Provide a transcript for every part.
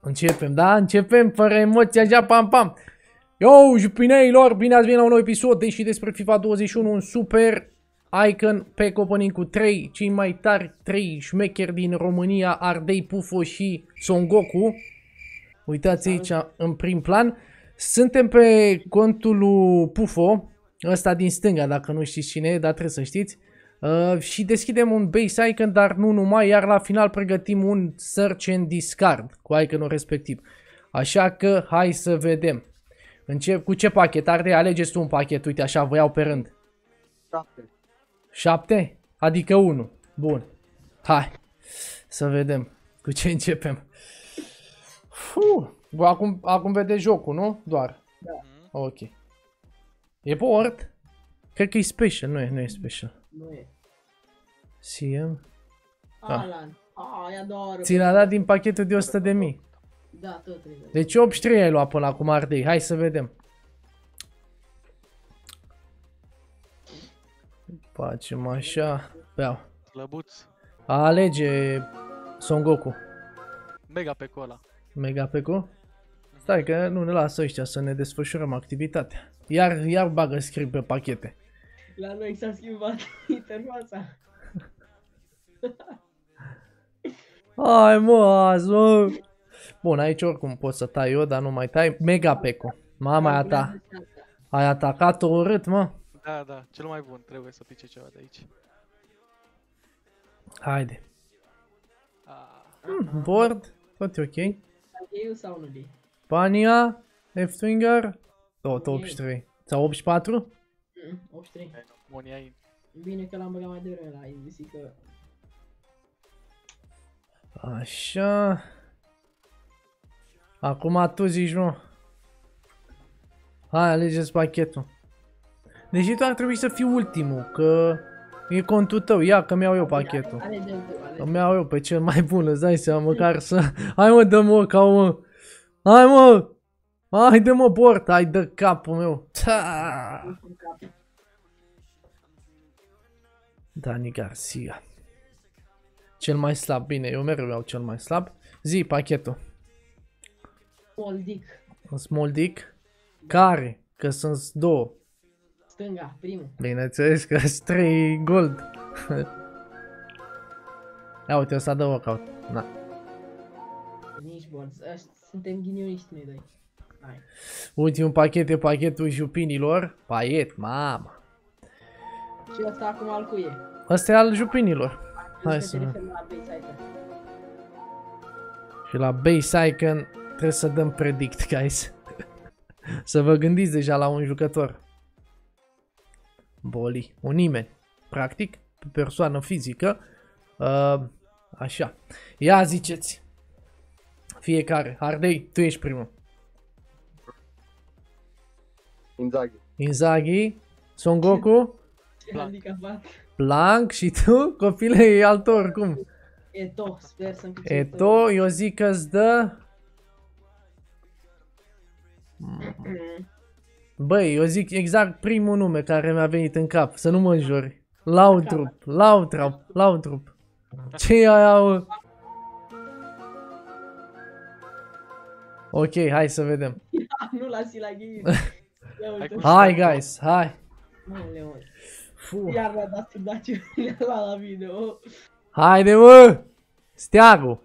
Începem, da? Începem fără emoții, așa, pam, pam. Yo, jupineilor, bine ați venit la un nou episod, deși despre FIFA 21, un super icon pe opening cu 3, cei mai tari 3 șmecheri din România, Ardei, Pufo și Son Goku. Uitați aici în prim plan. Suntem pe contul lui Pufo, ăsta din stânga, dacă nu știți cine e, dar trebuie să știți. Și deschidem un base icon, dar nu numai, iar la final pregătim un search and discard cu iconul respectiv. Așa că hai să vedem. Încep cu ce pachet? Ardei, alegeți tu un pachet, uite așa, vă iau pe rând. 7. 7? Adică 1. Bun. Hai să vedem cu ce începem. Bă, acum vedeți jocul, nu? Doar. Da. Ok. E board? Cred că e special, nu e special. Nu e. CM. Alan. Ai adoră. Ți l-a dat din pachetul de 100.000. Da, tot trebuie. Deci 83 ai luat până acum, Ardei. Hai să vedem. Facem așa. Beau. Slăbuț. Alege Son Goku. Mega pe cola. Mega Peco. Stai că nu ne lasă ăștia să ne desfășurăm activitatea. Iar bagă script pe pachete. La noi s-a schimbat interfața. Hai mă, azi mă. Bun, aici oricum pot să tai eu, dar nu mai tai. Mega Peco. Mama ta. Ai atacat-o urât, mă. Da, da, cel mai bun. Trebuie să pice ceva de aici. Haide. Ah, Board. Tot e ok. Eu sau nu e? Pania. F-Swinger. Tot 83. Sau 84? 83. Monia ai. Bine că l-am băgat mai devreme la IVC că... Așa. Acum tu zici, nu. Hai, alegeți pachetul. Deși tu ar trebui să fii ultimul, că e contul tău. Ia că mi-au eu pachetul. Alege-l tu, alege. Îmi iau eu pe cel mai bun, îți dai seama, măcar să... Hai mă, dă-mă, ca mă. Hai mă. Hai, dă-mă bord. Hai, dă capul meu. Ta! Dani Garcia. Cel mai slab, bine, eu mereu iau cel mai slab. Zi, pachetul. Small dick. Un small dick. Care? Că sunt două. Stânga, primul. Bineînțeles că sunt 3 gold. Ia uite, ăsta dă workout. Na. Nici bun. Suntem ghinioniști noi doi. Hai. Ultimul pachet e pachetul jupinilor. Paiet, mamă. Și ăsta acum al cui e? Ăsta e al jupinilor. Hai să vedem. vedem. La base icon. Și la base icon trebuie să dăm predict, guys. Să vă gândiți deja la un jucător. Boli. Un nimeni. Practic, persoană fizică. Așa. Ia ziceți. Fiecare. Ardei, tu ești primul. Inzaghi. Inzaghi. Son Goku. Ce handicapat. Blanc și tu? Copile, e al tău oricum. Eto, sper să-mi pice. Eto, eu zic că îți dă... Băi, eu zic exact primul nume care mi-a venit în cap, să nu mă înjuri. Laudrup, Laudrup. Ce e aia, mă? Ok, hai să vedem. Nu lasi la ghini. Hai, guys, hai. Iar mi-a dat daciul la video. Haide, mă! Steagul.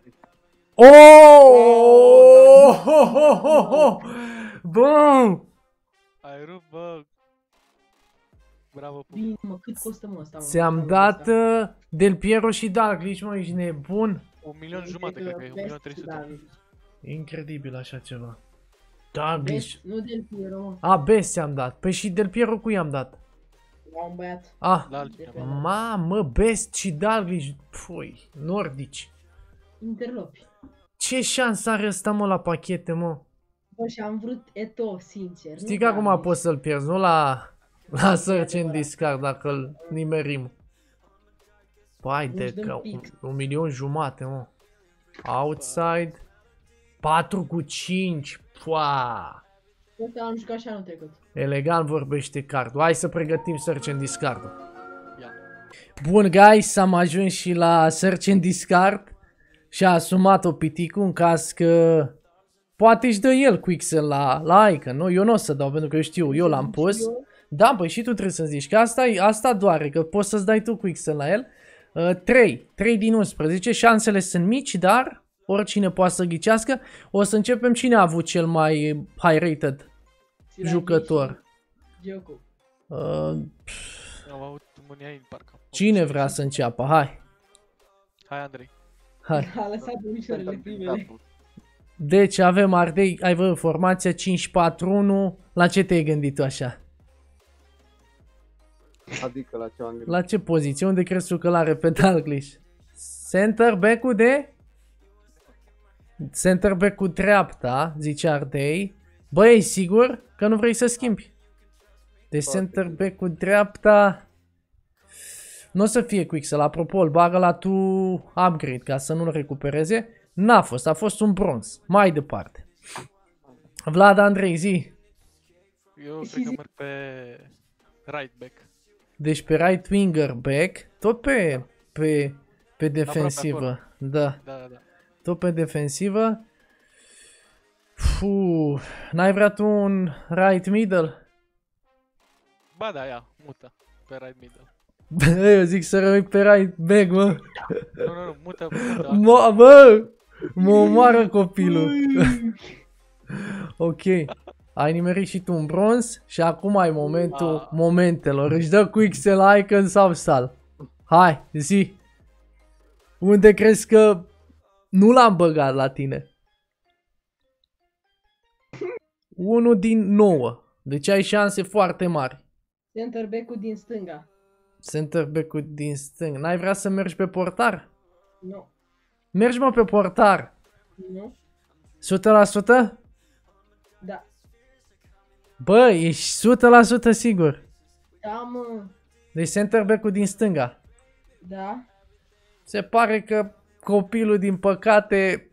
Oh! Bum! ai rupt, bă. Bravo, Pup. Bine, mă, cât costă mă ăsta, mă? Ți-am dat Del Piero și Dalglish, mă, ești nebun? 1.000.000 cred că e, 1.300.000. Incredibil așa ceva. Dalglish. Nu Del Piero, mă. A, Best ți-am dat. Păi și Del Piero cui i-am dat? La un băiat. Ah, La altcineva. mamă, Best și Dalglish. Pui, nordici. Interlopi. Ce șansă are ăsta, mă, la pachete, mă? Bă, și am vrut Eto, sincer. Știi că acum poți să-l pierzi, nu la search and discard, dacă îl nimerim. Pai de că 1.000.000, mă. Outside. 4 cu 5. Pua. Uite, am jucat și anul trecut. Elegant vorbește cardul. Hai să pregătim search and discard. Ia. Bun, guys, am ajuns și la search and discard. Și-a asumat-o piticul în caz că poate își dă el Quixel la Icon, nu? Eu nu o să dau pentru că eu știu, eu l-am pus. Da, păi și tu trebuie să zici că asta doare, că poți să-ți dai tu Quixel la el. 3 din 11, șansele sunt mici, dar oricine poate să ghicească. O să începem cine a avut cel mai high rated jucător. Gioco. Am avut Muniain, parcă. Cine vrea să înceapă? Hai. Hai, Andrei. Hai. A lăsat ușoarele primele. Deci avem Ardei, ai văzut formația 5-4-1. La ce te-ai gândit tu așa? Adică la ce am gândit? La ce poziție? Unde crezi tu că l-are pe Dalglish? Center back-ul de? Center back-ul dreapta, zice Ardei. Băi, e sigur că nu vrei să schimbi? Deci center back-ul dreapta... Nu o să fie Quixel, apropo, îl bagă la tu upgrade ca să nu-l recupereze. N-a fost, a fost un bronz. Mai departe. Vlad, Andrei, zi. Eu cred că merg pe right back. Deci pe right winger back, tot pe defensivă. Da, Da. tot pe defensivă. N-ai vrea tu un right middle? Ba da, ia, mută. Pe right middle. Eu zic să rămâi pe right back, mă. Nu, mută. Mă omoară copilul. Ok. Ai nimerit și tu un bronz și acum ai momentul momentelor. Își dă Quixel, Icon sau Sal. Hai, zi. Unde crezi că nu l-am băgat la tine? 1 din 9. Deci ai șanse foarte mari. Center back-ul din stânga. Center back-ul din stâng. N-ai vrea să mergi pe portar? Nu. Mergi, mă, pe portar. Nu. 100%? Da. Bă, ești 100% sigur. Da, mă. Deci center back-ul din stânga. Da. Se pare că copilul, din păcate,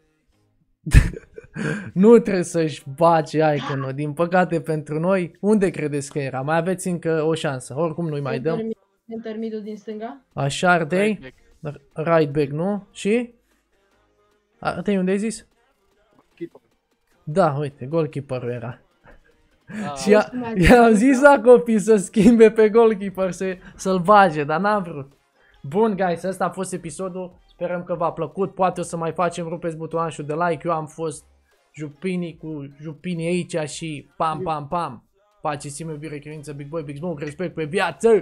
nu trebuie să-și bage Icon-ul. Din păcate pentru noi, unde credeți că era? Mai aveți încă o șansă. Oricum nu-i mai dăm. Center middle din stânga. Așa, Ardei. Right back. Right back, nu? Și? Ardei, unde ai zis? Keeper. Da, uite, goalkeeper-ul era. Ah, Și i-am zis la copii să schimbe pe goalkeeper, să-l bage, dar n-am vrut. Bun, guys, ăsta a fost episodul. Sperăm că v-a plăcut. Poate o să mai facem, rupeți butonul de like. Eu am fost Jupini cu Jupini aici și pam, pam, pam. Pace, sime, iubire, credință, big boy, big smoke, respect pe viață.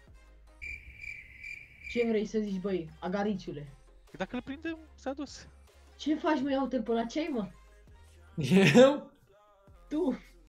Ce vrei să zici, băi, agariciule? Dacă îl prindem, s-a dus. Ce faci, mă, iau-te-l pe la ce ai, mă? Eu? Tu?